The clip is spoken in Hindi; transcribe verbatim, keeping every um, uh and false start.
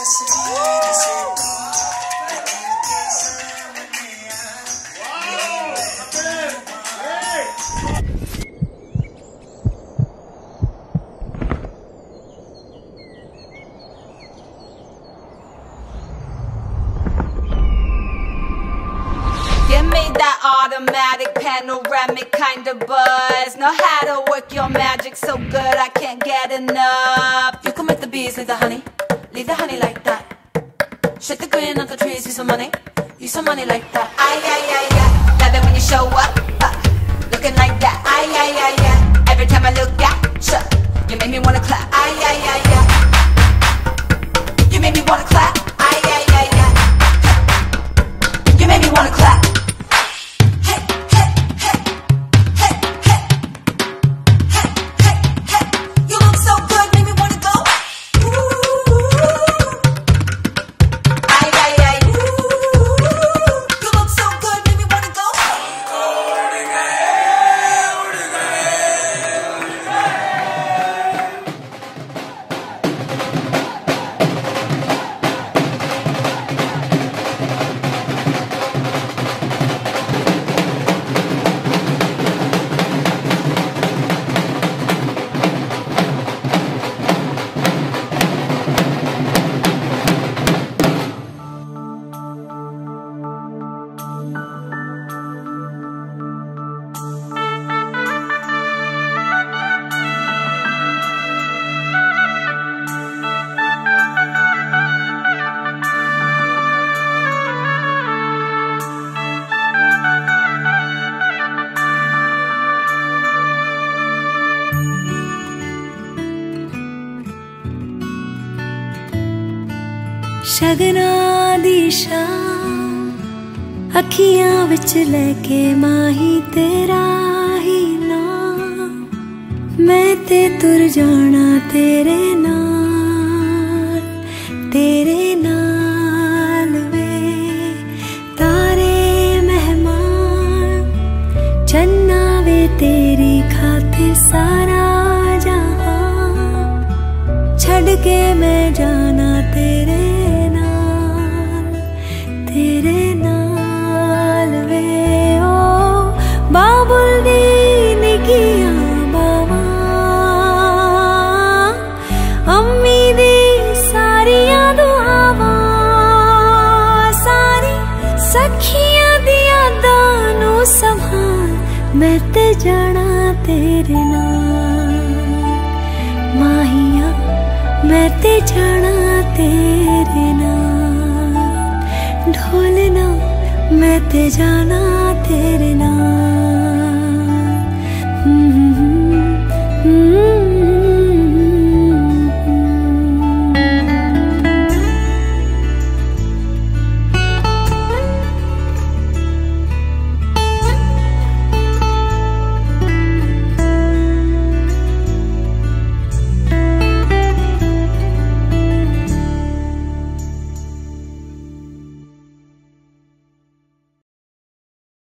Automatic, panoramic kind of buzz. Know how to work your magic so good I can't get enough. You come with the bees, leave the honey, leave the honey like that. Shake the green of the trees, use some money, use some money like that. Ay, ay, ay, ay, love it when you show up, uh, looking like that. Ay, ay, ay, ay, every time I look at you, you make me wanna clap. Ay, ay, ay, ay, you make me wanna clap. Ay, ay, ay, ay, you make me wanna clap. शगना दी शाम अखियां विच लेके माही तेरा ही नाम मैं ते तुर जाना तेरे नाल तेरे नाल वे तारे मेहमान चन्ना वे तेरी खातिर सारा जहां छड़ के मैं जाना तेरे तेरे नाल वे ओ बाबुल दी निकियां बावा अम्मी दी सारियां दुआवां सारी सखियां दी यादां नू संभाल मैं ते जाना तेरे नाल माहिया मैं ते जाना तेरे नाल ढोलना मैं ते जाना तेरे नाल